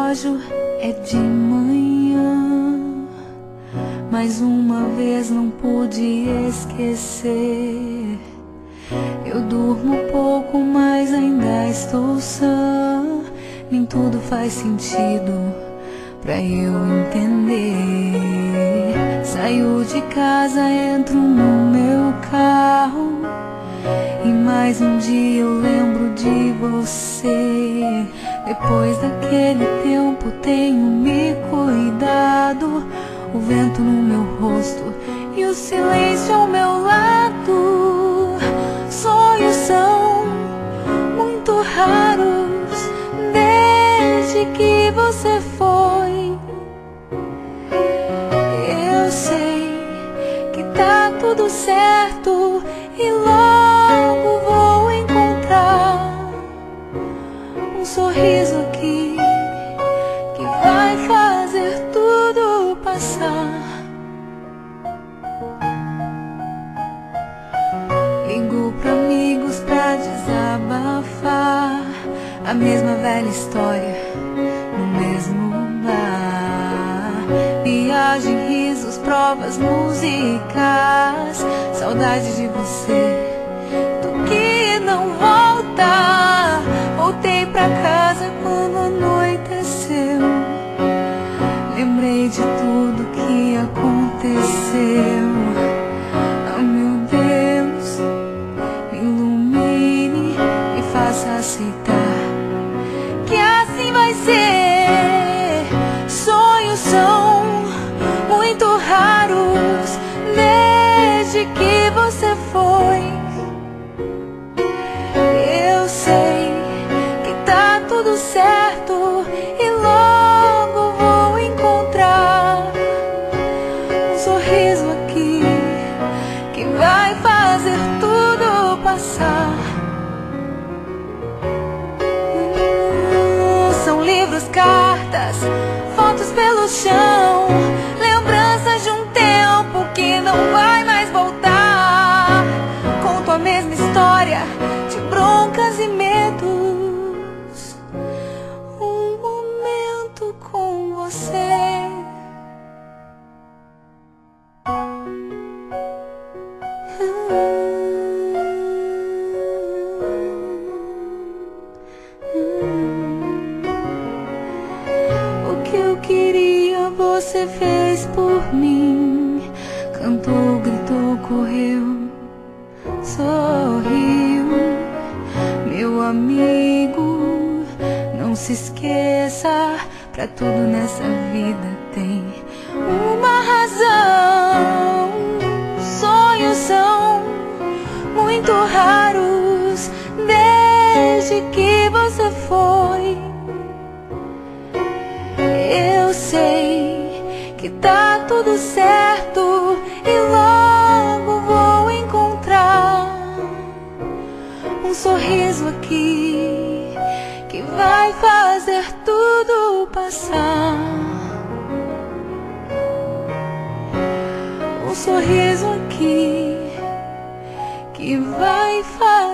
relógio é de manhã. Mais uma vez não pude esquecer. Eu durmo pouco, mas ainda estou sã. Nem tudo faz sentido pra eu entender. Saio de casa, entro no meu carro, e mais um dia eu lembro de você. Depois daquele tempo tenho me cuidado. O vento no meu rosto e o silêncio ao meu lado. Sonhos são muito raros desde que você foi. Eu sei que tá tudo certo e logo vou encontrar um sorriso aqui que vai fazer tudo passar. Ligo pra amigos pra desabafar, a mesma velha história no mesmo bar. Viagem, risos, provas, músicas, saudade de você, do que não volta. Voltei pra casa quando anoiteceu. Lembrei de tudo que aconteceu. Oh, meu Deus, me ilumine, me faça aceitar que assim vai ser. Sonhos são muito raros desde que você foi. Eu sei que tá tudo certo e logo vou encontrar um sorriso aqui que vai fazer tudo passar. São livros, cartas, fotos pelo chão, lembranças de um tempo que não vai mais voltar. Conto a mesma história de broncas e medos. Um momento com você. O que eu queria você fez por mim. Cantou, gritou, correu, sorriu. Meu amigo, não se esqueça, pra tudo nessa vida tem uma razão. Sonhos são muito raros desde que você foi. Eu sei que tá tudo certo e logo vou encontrar um sorriso aqui que vai fazer tudo passar. Um sorriso aqui que vai fazer